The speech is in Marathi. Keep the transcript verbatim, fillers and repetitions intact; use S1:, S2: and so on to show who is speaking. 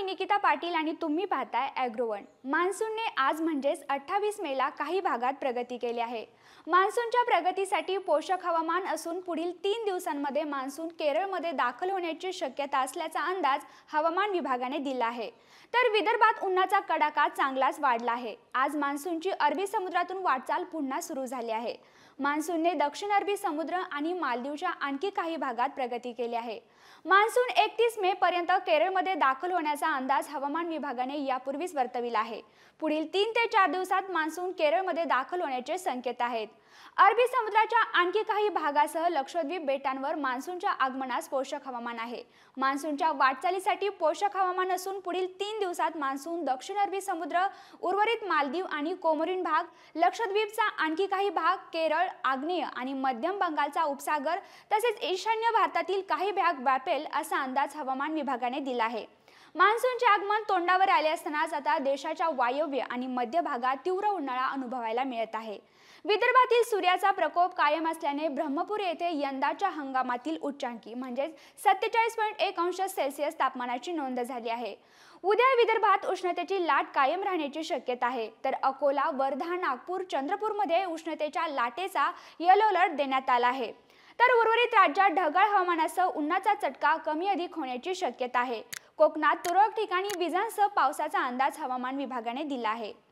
S1: निकिता पाटील आणि तुम्ही पाहताय ॲग्रोवन। मान्सूनने आज म्हणजेच अठ्ठावीस मे ला काही भागात प्रगती केली आहे। मान्सूनच्या प्रगतीसाठी पोषक हवामान असून पुढील तीन दिवसांमध्ये मान्सून केरळमध्ये दाखल होण्याची शक्यता असल्याचा अंदाज हवामान विभागाने दिला आहे। तर विदर्भात उन्हाचा कडाका चांगलाच वाढला आहे। आज मान्सूनची अरबी समुद्रातून वाटचाल पुन्हा सुरू झाली आहे। मान्सूनने दक्षिण अरबी समुद्र आणि मालदीवच्या आणखी काही भागात प्रगती केली आहे। मान्सून एकतीस मे पर्यंत केरळमध्ये दाखल होण्याचा अंदाज हवामान विभागाने यापूर्वीच वर्तविला आहे। पुढील तीन ते चार दिवसात मान्सून केरळमध्ये दाखल होण्याचे संकेत आहेत। अरबी समुद्राच्या आणखी काही भागासह लक्षद्वीप बेटांवर मान्सूनच्या आगमनास पोषक हवामान आहे। मान्सूनच्या वाटचालीसाठी पोषक हवामान असून पुढील तीन दिवसात मान्सून दक्षिण अरबी समुद्र, उर्वरित मालदीव आणि कोमोरिन भाग, लक्षद्वीपचा आणखी काही भाग, केरळ, आग्नेय आणि मध्यम बंगालचा उपसागर तसेच ईशान्य भारतातील काही भाग व्यापेल असा अंदाज हवामान विभागाने दिला आहे। मान्सूनचे आगमन तोंडावर आले असतानाच आता देशाच्या वायव्य आणि मध्य भागात तीव्र उन्हाळा अनुभवायला मिळत आहे। विदर्भातील सूर्याचा प्रकोप कायम असल्याने ब्रह्मपूर येथे यंदाच्या हंगामातील उच्चांकी म्हणजे सत्तेचाळीस पॉईंट एक अंश सेल्सिअस तापमानाची नोंद झाली आहे। उद्या विदर्भात उष्णतेची लाट कायम राहण्याची शक्यता आहे। तर अकोला, वर्धा, नागपूर, चंद्रपूरमध्ये उष्णतेच्या लाटेचा येलो अलर्ट देण्यात आला आहे। तर उर्वरित राज्यात ढगाळ हवामानासह उन्हाचा चटका कमी अधिक होण्याची शक्यता आहे। कोकणात तुरळक ठिकाणी विजांसह पावसाचा अंदाज हवामान विभागाने दिला आहे।